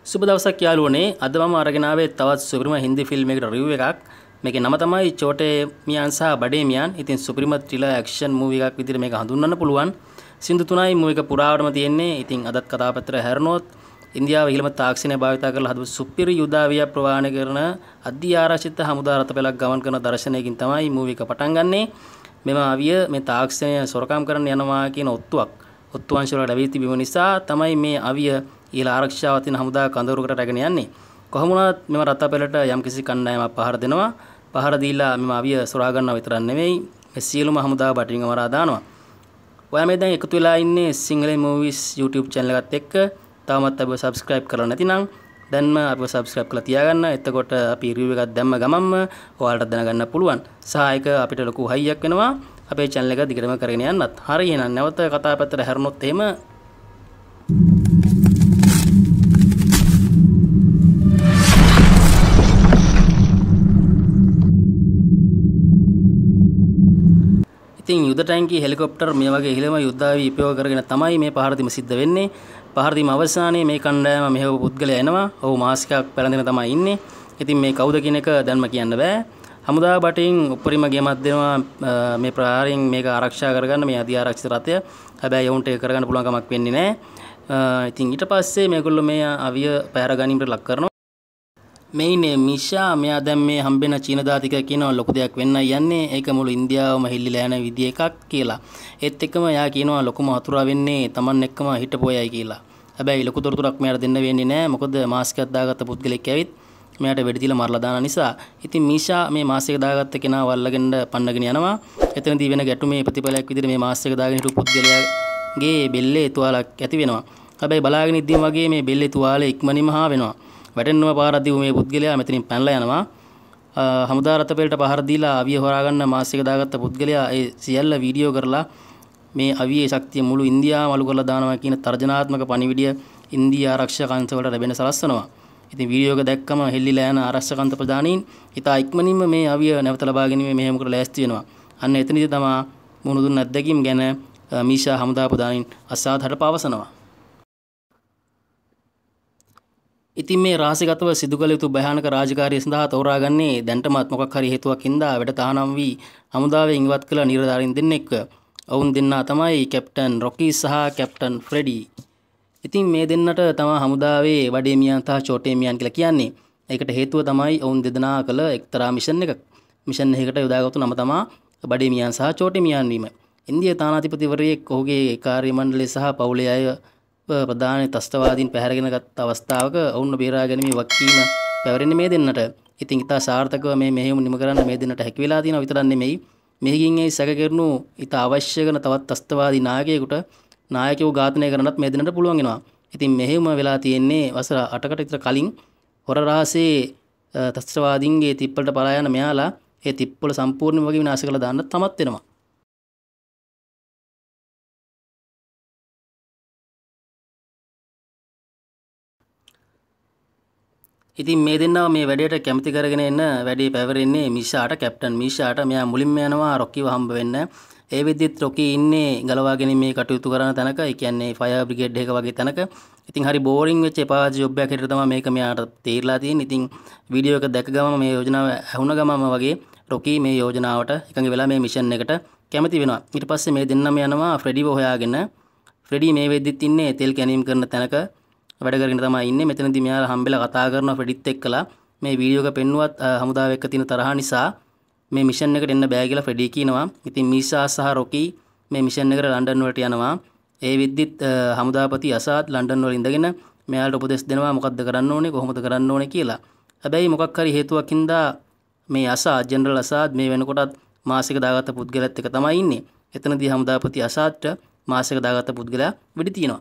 සුබ දවසක් යාළුවනේ. අද මම අරගෙන ආවේ තවත් සුපිරිම හින්දි ෆිල්ම් එකකට රිවිව් එකක්. මේකේ නම තමයි චෝටේ මියාන් සහ බඩේ මියාන්. ඉතින් සුපිරිම ත්‍රිලර් ඇක්ෂන් මූවි එකක් විදිහට මේක හඳුන්වන්න පුළුවන්. සින්දු තුනයි මූවි එක පුරාවටම තියෙන්නේ. ඉතින් අදත් කතාපත්‍රය හැරනොත් ඉන්දියාවේ ඉහළම තාක්ෂණය භාවිත කරලා හදපු සුපිරි යුදාවිය ප්‍රවාහනය කරන අධි ආරක්ෂිත හමුදා රථ පෙළක් ගමන් කරන දර්ශනයකින් තමයි මූවි එක පටන් ගන්නෙ. මෙම අවිය මේ තාක්ෂණය සොරකම් කරන්න යනවා කියන ඔත්තුවංශ වල ලැබී තිබීම නිසා තමයි මේ අවිය ඊළ ආරක්ෂාව තියෙන හමුදා කඳවුරකට රැගෙන යන්නේ. කොහොම වුණත් මෙම රථපෙළට යම්කිසි කණ්ඩායමක් පහර දෙනවා. පහර දීලා මෙම අවිය සොරා ගන්නව විතරක් නෙමෙයි මේ සියලුම හමුදා බටින් මරා දානවා. ඔයා මේ දැන් එකතු වෙලා ඉන්නේ සිංහලෙන් මූවිස් YouTube channel එකත් එක්ක. තාමත් අපිව subscribe කරලා නැතිනම් දැන්ම අපිව subscribe කරලා තියාගන්න. එතකොට අපි review එකක් දැම්ම ගමන්ම ඔයාලට දැනගන්න පුළුවන්. සහ ඒක අපිට ලොකු හයියක් වෙනවා අපේ channel එක දිගටම කරගෙන යන්නත්. හරි එහෙනම් නැවත කතාපැත්තට හැරුණොත් එහෙම ඉතින් යුද ටැංකිය හෙලිකොප්ටර් මේ වගේ ඉහළම යුද්ධාවි උපයෝග කරගෙන තමයි මේ පහර දීම සිද්ධ වෙන්නේ. පහර දීම අවසානයේ මේ කණ්ඩායම මෙහෙව පුද්ගලයා එනවා. ඔහු මාස්ක් එකක් පැලඳගෙන තමයි ඉන්නේ. ඉතින් මේ කවුද කියන එක දැන්ම කියන්න බෑ. හමුදා බටින් උපරිම ගේමක් දෙනවා මේ ප්‍රහාරයෙන් මේක ආරක්ෂා කරගන්න මේ අධි ආරක්ෂිත රථය. හැබැයි යවුන්ට ඒක කරගන්න පුළුවන් කමක් වෙන්නේ නැහැ. ඉතින් ඊට පස්සේ මේගොල්ලෝ මේ අවිය පැහැර ගැනීමට ලක් කරනවා. මේ ඉන්නේ මිෂා. මෙයා දැන් මේ හම්බෙන චීන දාතික කියනවා ලොකු දෙයක් වෙන්නයි යන්නේ. ඒක මුළු ඉන්දියාවම හිල්ලිලා යන විදිය එකක් කියලා. ඒත් එක්කම එයා කියනවා ලොකුම හතුරා වෙන්නේ Taman එක්කම හිටපොයයි කියලා. හැබැයි ලොකු තොරතුරක් මෙයාට දෙන්න වෙන්නේ නැහැ. මොකද මාස්ක් එකක් දාගත්ත පුද්ගලෙක් ඇවිත් මෙයාට වෙඩි තියලා මරලා දාන නිසා. ඉතින් මිෂා මේ මාස්ක් එක දාගත්ත කෙනා වල්ලගෙන පන්නගෙන යනවා. එතනදී වෙන ගැටුමේ ප්‍රතිඵලයක් විදිහට මේ මාස්ක් එක දාගෙන හිටපු පුද්ගලයාගේ බෙල්ලේ තුවාලක් ඇති වෙනවා. හැබැයි බලාගෙන ඉද්දීම වගේ මේ බෙල්ලේ තුවාලේ ඉක්මනින්ම හා වෙනවා. වැටෙන්නම පාරක් දීපු මේ පුද්ගලයා මෙතනින් පැනලා යනවා. හමුදා රථ පෙළට පහර දීලා අවිය හොරා ගන්න මාස් එක දාගත්ත පුද්ගලයා ඒ සියල්ල වීඩියෝ කරලා මේ අවියේ ශක්තිය මුළු ඉන්දියාවම අලු කරලා දානවා කියන තර්ජනාත්මක පණිවිඩය ඉන්දියා ආරක්ෂක අංශ වලට ලැබෙන සලස්වනවා. ඉතින් වීඩියෝ එක දැක්කම හෙල්ලිලා යන ආරක්ෂක අංශ ප්‍රධානීන් ඉතා ඉක්මනින්ම මේ අවිය නැවත ලබා ගැනීම මෙහෙයුමකට ලෑස්ති වෙනවා. අන්න එතනදී තමයි මුණු දුන්න අත්දැකීම් ගැන මීෂා හමුදා ප්‍රධානීන් අසාධාරණ පවසනවා. ඉතින් මේ රහසිගතව සිදු කළ යුතු භයානක රාජකාරිය සඳහා තෝරාගන්නේ දැන්ටමත් මොකක් හරි හේතුවක් හින්දා වැඩ තහනම් වී හමුදාවෙන් ඉවත් කළ නිලධාරීන් දෙන්නෙක්. ඔවුන් දෙන්නා තමයි කැප්ටන් රොකී සහ කැප්ටන් ෆ්‍රෙඩි. ඉතින් මේ දෙන්නට තමයි හමුදාවේ බඩේ මියාන් සහ චෝටේ මියාන් කියලා කියන්නේ. ඒකට හේතුව තමයි ඔවුන් දෙදෙනා කළ එක්තරා මිෂන් එකක්. මිෂන් එකකට යොදාගත්තු නම තමයි බඩේ මියාන් සහ චෝටේ මියාන් වීම. ඉන්දියා තානාධිපතිවරයෙක් ඔහුගේ කාර්ය මණ්ඩලය සහ පවුලේ අය ප්‍රධාන ත්‍රස්තවාදීන් පැහැරගෙන ගත් අවස්ථාවක ඔවුන්ව බේරා ගැනීම වක්කීම පැවරෙන්නේ මේ දෙන්නට. ඉතින් ඉතා සාර්ථකව මේ මෙහෙයුම නිම කරන්න මේ දෙන්නට හැකි වෙලා තියෙනවා විතරක් නෙමෙයි. මෙහිකින් ඒ සැකකරනු ඉතා අවශ්‍ය කරන තවත් ත්‍රස්තවාදී නායකයෙකු ඝාතනය කරන්නත් මේ දෙන්නට පුළුවන් වෙනවා. ඉතින් මෙහෙයුම වෙලා තියෙන්නේ වසර 8කට විතර කලින් හොර රහසේ ත්‍රස්තවාදීන්ගේ තිප්පලට පලා යන මෙයාලා ඒ තිප්පල සම්පූර්ණයෙන්ම වගේ විනාශ කරලා දාන්න තමත් වෙනවා. ඉතින් මේ දෙන්නා මේ වැඩේට කැමති කරගෙන එන්න වැඩේ පැවරෙන්නේ මිෂාට කැප්ටන් මිෂාට. මෙයා මුලින්ම යනවා රොකීව හම්බ වෙන්න. ඒ වෙද්දිත් රොකී ඉන්නේ ගලවා ගැනීමේ කටයුතු කරන තැනක. ඒ කියන්නේ ෆයර් බ්‍රිගේඩ් එක වගේ තැනක. ඉතින් හරි බෝරින් වෙච්ච එපා ජොබ් එකක් හිටියට තමයි මේක මෙයාට තේරිලා තියෙන්නේ. ඉතින් වීඩියෝ එක දැක ගමම මේ යෝජනාව ඇහුණ ගමම වගේ රොකී මේ යෝජනාවට එකඟ වෙලා මේ මිෂන් එකට කැමති වෙනවා. ඊට පස්සේ මේ දෙන්නම යනවා ෆ්‍රෙඩිව හොයාගෙන. ෆ්‍රෙඩි මේ වෙද්දිත් ඉන්නේ තෙල් කැනීම් කරන තැනක වැඩ කරගෙන තමයි ඉන්නේ. මෙතනදී මෙයාලා හම්බෙලා කතා කරනවා ෆ්‍රෙඩිත් එක්කලා. මේ වීඩියෝ එක පෙන්නුවත් හමුදාව එක්ක තියෙන තරහ නිසා මේ මිෂන් එකට එන්න බෑ කියලා ෆ්‍රෙඩි කියනවා. ඉතින් මීෂා සහ රොකී මේ මිෂන් එකට ලන්ඩන් වලට යනවා. ඒ විද්දිත් හමුදාපති අසාද් ලන්ඩන් වල ඉඳගෙන මෙයාලට උපදෙස් දෙනවා මොකද්ද කරන්න ඕනේ කොහොමද කරන්න ඕනේ කියලා. හැබැයි මොකක් හරි හේතුවක් හින්දා මේ අසාද් ජෙනරල් අසාද් මේ වෙනකොටත් මාසික දාගත්ත පුද්ගලයාත් එක තමයි ඉන්නේ. එතනදී හමුදාපති අසාද්ට මාසික දාගත්ත පුද්ගලයා වෙඩි තියනවා.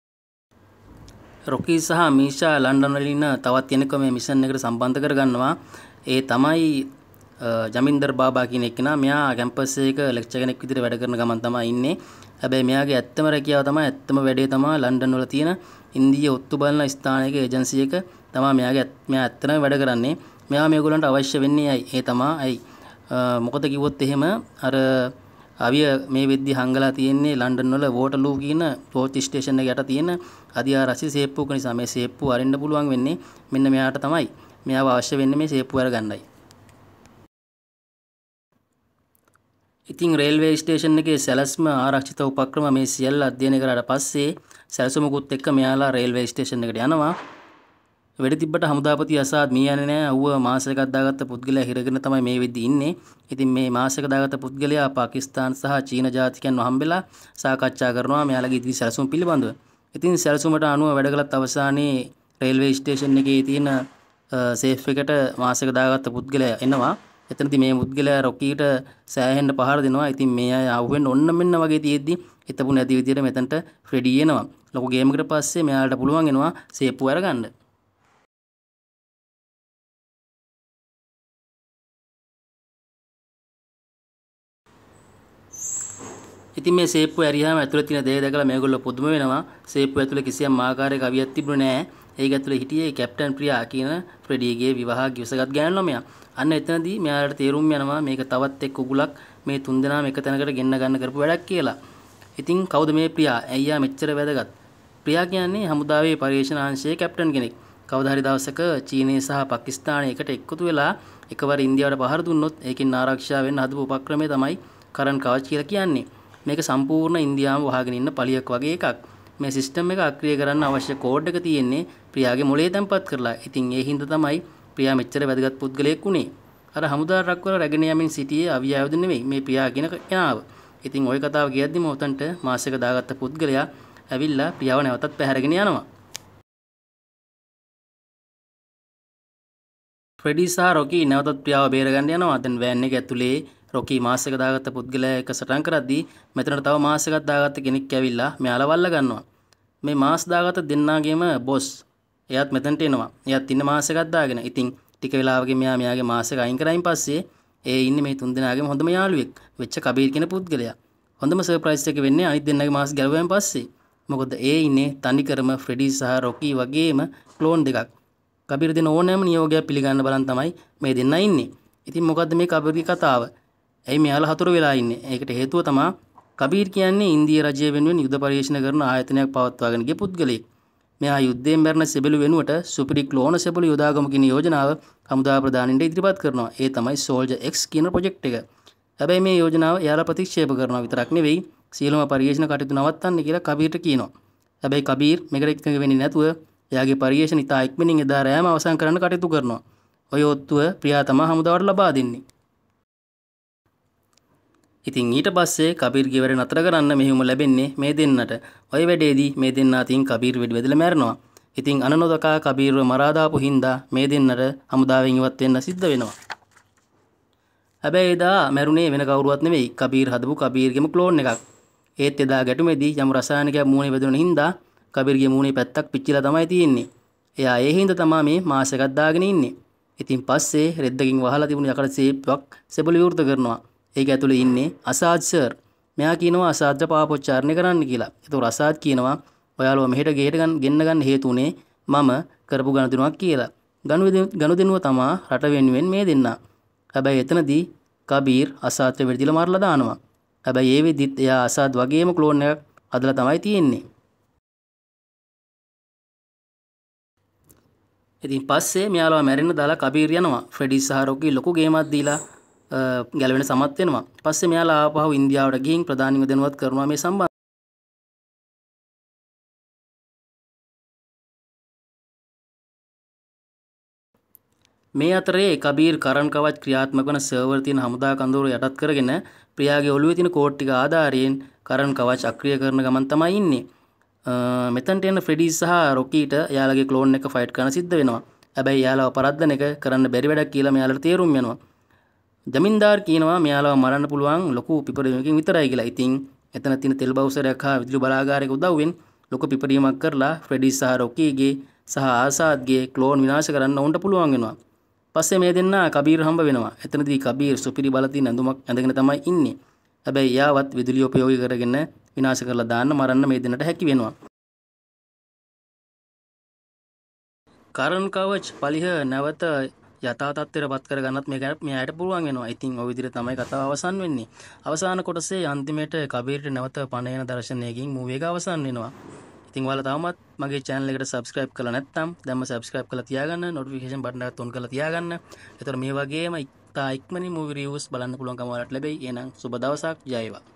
රොකී සහ මීෂා ලන්ඩන් වල ඉන්න තවත් කෙනෙක්ව මේ මිෂන් එකට සම්බන්ධ කරගන්නවා. ඒ තමයි ජමින්දර් බාබා කියන එක්කෙනා. මෙයා කැම්පස් එකක ලෙක්චර් කෙනෙක් විදිහට වැඩ කරන ගමන් තමයි ඉන්නේ. හැබැයි මෙයාගේ ඇත්තම රැකියාව තමයි ඇත්තම වැඩේ තමයි ලන්ඩන් වල තියෙන ඉන්දිය ඔත්තු බලන ස්ථානයක ඒජන්සි එක තමයි මෙයා ඇත්තම වැඩ කරන්නේ. මෙයා මේගොල්ලන්ට අවශ්‍ය වෙන්නේ ඇයි? ඒ තමයි මොකද කිව්වොත් එහෙම අර අවිය මේ වෙද්දි හංගලා තියෙන්නේ ලන්ඩන් වල වෝටර්ලූ කියන ටෝච් ස්ටේෂන් එක යට තියෙන අධිආරක්ෂිත සේප්පුවක නිසා මේ සේප්පුව අරින්න පුළුවන් වෙන්නේ මෙන්න මෙයාට තමයි. මෙයාව අවශ්‍ය වෙන්නේ මේ සේප්පුව අරගන්නයි. ඉතින් රේල්වේ ස්ටේෂන් එකේ සැලැස්ම ආරක්ෂිත උපක්‍රම මේ සියල්ල අධ්‍යයනය කරලා පස්සේ සැලසුමකුත් එක්ක මෙයාලා රේල්වේ ස්ටේෂන් එකට යනවා. වෙඩි තිබ්බට හමුදාපති අසාද් මී යන්නේ නැහැ. ඌව මාස එකක් දාගත්ත පුද්ගලයා හිරගෙන තමයි මේ වෙද්දි ඉන්නේ. ඉතින් මේ මාස එක දාගත්ත පුද්ගලයා පාකිස්තාන සහ චීන ජාතිකයන්ව හම්බෙලා සාකච්ඡා කරනවා මෙයාලගේ ඉදිරි සැලසුම් පිළිබඳව. ඉතින් සැලසුමට අනුව වැඩ කළත් අවසානයේ රේල්වේ ස්ටේෂන් එකේ තියෙන සේෆ් එකට මාස එක දාගත්ත පුද්ගලයා එනවා. එතනදී මේ පුද්ගලයා රොකීට සෑහෙන්න පහර දෙනවා. ඉතින් මේ අය ආවෙන්න ඔන්න මෙන්න වගේ තියෙද්දි හිතපු නැති විදියට මෙතනට ෆ්‍රෙඩි එනවා. ලොකු ගේම් එකකට පස්සේ මෙයාලට පුළුවන් වෙනවා සේප්පුව අරගන්න. ඉතින් මේ සේප්පුව ඇරියාම ඇතුලේ තියෙන දේ දැකලා මේගොල්ලෝ පුදුම වෙනවා. සේප්පුව ඇතුලේ කිසියම් ආකාරයක අවියක් තිබුණේ නැහැ. ඒක ඇතුලේ හිටියේ කැප්ටන් ප්‍රියා කියන ෆ්‍රෙඩීගේ විවාහ ගිවිසගත් ගෑනු ළමයා. අන්න එතනදී මෙයාලට තේරුම් යනවා මේක තවත් එක් උගුලක් මේ තුන්දෙනාම එක තැනකට ගෙන්න ගන්න කරපු වැඩක් කියලා. ඉතින් කවුද මේ ප්‍රියා? ඇයියා මෙච්චර වැදගත්? ප්‍රියා කියන්නේ හමුදාවේ පර්යේෂණාංශයේ කැප්ටන් කෙනෙක්. කවදා හරි දවසක චීනය සහ පාකිස්තානය එකට එක්කතු වෙලා එකවර ඉන්දියාවට පහර දුන්නොත් ඒකෙන් ආරක්ෂා වෙන්න හදපු උපක්‍රමය තමයි කරන් කවච් කියලා කියන්නේ. මේක සම්පූර්ණ ඉන්දියාවම වහගෙන ඉන්න පලියක් වගේ එකක්. මේ සිස්ටම් එක අක්‍රිය කරන්න අවශ්‍ය කෝඩ් එක තියෙන්නේ ප්‍රියාගේ මොලේ තැම්පත් කරලා. ඉතින් ඒ හින්දා තමයි ප්‍රියා මෙච්චර වැදගත් පුද්ගලයෙක් උනේ. අර හමුදා රැක්වල රැගෙන යමින් සිටියේ අවිය ආයුධ නෙවෙයි මේ ප්‍රියා කියන කෙනාව. ඉතින් ওই කතාව කියද්දිම උතන්ට මාසෙක දාගත්ත පුද්ගලයා ඇවිල්ලා ප්‍රියාව නැවතත් පැහැරගෙන යනවා. ෆ්‍රෙඩි සහ රොකී නැවතත් ප්‍රියාව බේරගන්න යනවා. දැන් වෑන් එක ඇතුලේ රොකී මාස් එක දාගත්ත පුද්ගලයා එක සටන් කරද්දී මෙතනට තව මාස් එකක් දාගත්ත කෙනෙක් ඇවිල්ලා මෙයාලා වල්ල ගන්නවා. මේ මාස් දාගත්ත දෙන්නාගේම බොස් එයාත් මෙතනට එනවා. එයාත් ඉන්න මාස් එකක් දාගෙන. ඉතින් ටික වෙලාවකින් මෙයාගේ මාස් එක අයින් කරයින් පස්සේ ඒ ඉන්නේ මේ තුන්දෙනාගේම හොඳම යාළුවෙක් වෙච්ච කබීර් කියන පුද්ගලයා. හොඳම සර්ප්‍රයිස් එක වෙන්නේ අනිත් දෙන්නාගේ මාස් ගැලුවෙන් පස්සේ. මොකද ඒ ඉන්නේ තනිකරම ෆ්‍රෙඩි සහ රොකී වගේම ක්ලෝන් දෙකක්. කබීර් දෙන ඕනෑම නියෝගයක් පිළිගන්න බලන් තමයි මේ දෙන්නා ඉන්නේ. ඉතින් මොකද්ද මේ කබීර්ගේ කතාව? ඇයි මෙයාලා හතුරු වෙලා ඉන්නේ? ඒකට හේතුව තමයි කබීර් කියන්නේ ඉන්දිය රජය වෙනුවෙන් යුද පරීක්ෂණ කරන ආයතනයක් පවත්වාගෙන ගිය පුද්ගලයෙක්. මෙයා යුද්ධයෙන් මැරෙන සෙබළු වෙනුවට සුපිරි ක්ලෝන සෙබළු යොදාගමු කියන යෝජනාව හමුදා ප්‍රධානින්ට ඉදිරිපත් කරනවා. ඒ තමයි සෝල්ජර් X කියන ප්‍රොජෙක්ට් එක. හැබැයි මේ යෝජනාව එයාලා ප්‍රතික්ෂේප කරනවා විතරක් නෙවෙයි සියලුම පරීක්ෂණ කටයුතු නවත්තන්න කියලා කබීර්ට කියනවා. හැබැයි කබීර් මේකට එකඟ වෙන්නේ නැතුව එයාගේ පරීක්ෂණ ඉතා ඉක්මනින් එදා රෑම අවසන් කරන්න කටයුතු කරනවා. ඔය ඔත්තුව ප්‍රියා තමයි හමුදාවට ලබා දෙන්නේ. ඉතින් ඊට පස්සේ කබීර්ගේ වැඩ නතර කරන්න මෙහෙයුම ලැබෙන්නේ මේ දෙන්නට. ඔය වැඩේදී මේ දෙන්නා අතින් කබීර් වෙඩි බෙදලා මැරෙනවා. ඉතින් අනනොදකා කබීර්ව මරා දාපු හින්දා මේ දෙන්නට හමුදාවෙන් ඉවත් වෙන්න සිද්ධ වෙනවා. හැබැයි එදා මැරුණේ වෙන කවුරුවත් නෙවෙයි කබීර් හදපු කබීර්ගේම ක්ලෝන් එකක්. ඒත් එදා ගැටුමේදී යම් රසායනිකයක් මූණේ වැදුන හින්දා කබීර්ගේ මූණේ පැත්තක් පිච්චිලා තමයි තියෙන්නේ. එයා ඒ හින්දා තමයි මේ මාස් එකක් දාගෙන ඉන්නේ. ඉතින් පස්සේ රෙද්දකින් වහලා තිබුණු යකඩ සේප්පුවක් සෙබළු විවෘත කරනවා. ඒක ඇතුලේ ඉන්නේ අසාද් සර්. මෙයා කියනවා අසාද්ට පාපොච්චාරණය කරන්න කියලා. ඒතකොට අසාද් කියනවා ඔයාලව මෙහෙට ගෙන්න ගන්න හේතු උනේ මම කරපු ගනුදෙනුවක් කියලා. ගනුදෙනුව තමයි රට වෙනුවෙන් මේ දෙන්නා. හැබැයි එතනදී කබීර් අසාද්ට වෙඩිදලා මාරලා දානවා. හැබැයි ඒ වෙද්දිත් එයා අසාද් වගේම ක්ලෝන් එකක් හදලා තමයි තියෙන්නේ. ඉතින් පස්සේ මෙයාලව මැරෙන්න දාලා කබීර් යනවා. ෆ්‍රෙඩි සහ රොකී ලොකු ගේමක් දීලා ගැලවෙන සමත් වෙනවා. පස්සේ මෙයාලා ආපහු ඉන්දියාවට ගිහින් ප්‍රධානිව දැනුවත් කරනවා මේ සම්බන්ධ. මේ අතරේ කබීර් කරන් කවච් ක්‍රියාත්මක වන සර්වර් තියෙන හමුදා කඳවුර යටත් කරගෙන ප්‍රියාගේ ඔළුවේ තියෙන කෝඩ් ටික ආධාරයෙන් කරන් කවච් අක්‍රිය කරන ගමන් තමයි ඉන්නේ. මෙතනට එන ෆ්‍රෙඩි සහ රොකීට එයාලගේ ක්ලෝන් එක ෆයිට් කරන්න සිද්ධ වෙනවා. හැබැයි එයාලව පරද්දන එක කරන්න බැරි වැඩක් කියලා මෙයාලට තේරුම් යනවා. ජමින්දාර් කියනවා මෙයාලව මරන්න පුළුවන් ලොකු පිපරීමකින් විතරයි කියලා. ඉතින් එතන තියෙන තෙල් බවුසරයක් හා විදුලි බලාගාරයක උදව්වෙන් ලොකු පිපරීමක් කරලා ෆ්‍රෙඩි සහ රොකීගේ සහ ආසාද්ගේ ක්ලෝන් විනාශ කරන්න උන්ට පුළුවන් වෙනවා. පස්සේ මේ දෙන්නා කබීර් හම්බ වෙනවා. එතනදී කබීර් සුපිරි බල තියෙන ඇඳුමක් ඇඳගෙන තමයි ඉන්නේ. හැබැයි එයාවත් විදුලිය උපයෝගී කරගෙන විනාශ කරලා දාන්න මරන්න මේ දෙන්නට හැකි වෙනවා. කරන් කවච් පලිහ නැවත යථා තත්ත්වයටපත් කරගන්නත් මෙයාට පුළුවන් වෙනවා. ඉතින් ওই විදිහට තමයි කතාව අවසන් වෙන්නේ. අවසාන කොටසේ අන්තිමේට කබීරට නැවත පණ එන දර්ශනයකින් මූවි එක අවසන් වෙනවා. ඉතින් ඔයාලා තාමත් මගේ channel එකට subscribe කරලා නැත්නම් දැන්ම subscribe කරලා තියාගන්න, notification button එකත් on කරලා තියාගන්න. ඒතර මේ වගේම ඉක්මනින් movie reviews බලන්න පුළුවන්කම ඔයාලට ලැබෙයි. එහෙනම් සුබ දවසක්, ජය වේවා.